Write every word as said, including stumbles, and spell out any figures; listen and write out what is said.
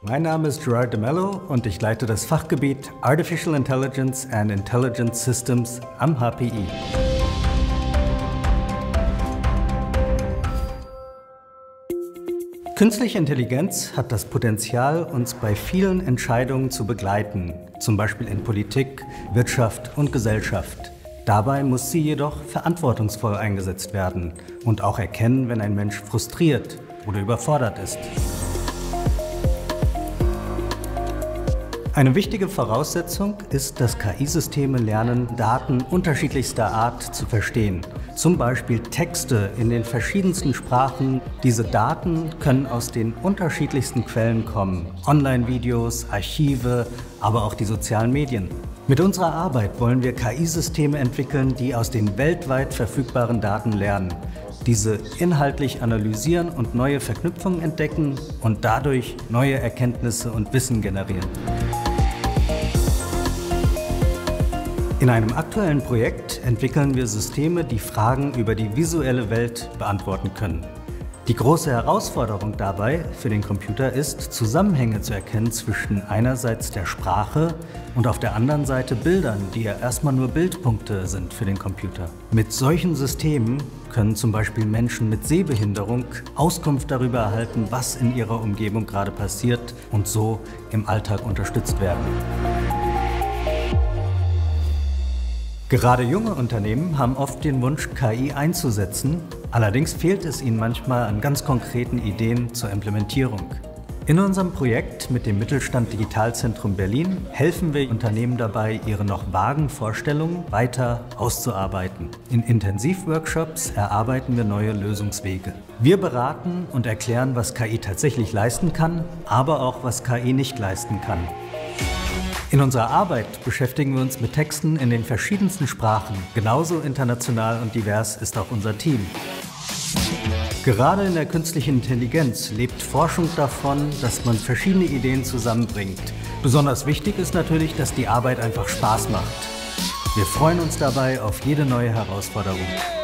Mein Name ist Gerard de Mello und ich leite das Fachgebiet Artificial Intelligence and Intelligent Systems am H P I. Künstliche Intelligenz hat das Potenzial, uns bei vielen Entscheidungen zu begleiten, zum Beispiel in Politik, Wirtschaft und Gesellschaft. Dabei muss sie jedoch verantwortungsvoll eingesetzt werden und auch erkennen, wenn ein Mensch frustriert oder überfordert ist. Eine wichtige Voraussetzung ist, dass K I-Systeme lernen, Daten unterschiedlichster Art zu verstehen. Zum Beispiel Texte in den verschiedensten Sprachen. Diese Daten können aus den unterschiedlichsten Quellen kommen. Online-Videos, Archive, aber auch die sozialen Medien. Mit unserer Arbeit wollen wir K I-Systeme entwickeln, die aus den weltweit verfügbaren Daten lernen, diese inhaltlich analysieren und neue Verknüpfungen entdecken und dadurch neue Erkenntnisse und Wissen generieren. In einem aktuellen Projekt entwickeln wir Systeme, die Fragen über die visuelle Welt beantworten können. Die große Herausforderung dabei für den Computer ist, Zusammenhänge zu erkennen zwischen einerseits der Sprache und auf der anderen Seite Bildern, die ja erstmal nur Bildpunkte sind für den Computer. Mit solchen Systemen können zum Beispiel Menschen mit Sehbehinderung Auskunft darüber erhalten, was in ihrer Umgebung gerade passiert und so im Alltag unterstützt werden. Gerade junge Unternehmen haben oft den Wunsch, K I einzusetzen, allerdings fehlt es ihnen manchmal an ganz konkreten Ideen zur Implementierung. In unserem Projekt mit dem Mittelstand Digitalzentrum Berlin helfen wir Unternehmen dabei, ihre noch vagen Vorstellungen weiter auszuarbeiten. In Intensivworkshops erarbeiten wir neue Lösungswege. Wir beraten und erklären, was K I tatsächlich leisten kann, aber auch, was K I nicht leisten kann. In unserer Arbeit beschäftigen wir uns mit Texten in den verschiedensten Sprachen. Genauso international und divers ist auch unser Team. Gerade in der künstlichen Intelligenz lebt Forschung davon, dass man verschiedene Ideen zusammenbringt. Besonders wichtig ist natürlich, dass die Arbeit einfach Spaß macht. Wir freuen uns dabei auf jede neue Herausforderung.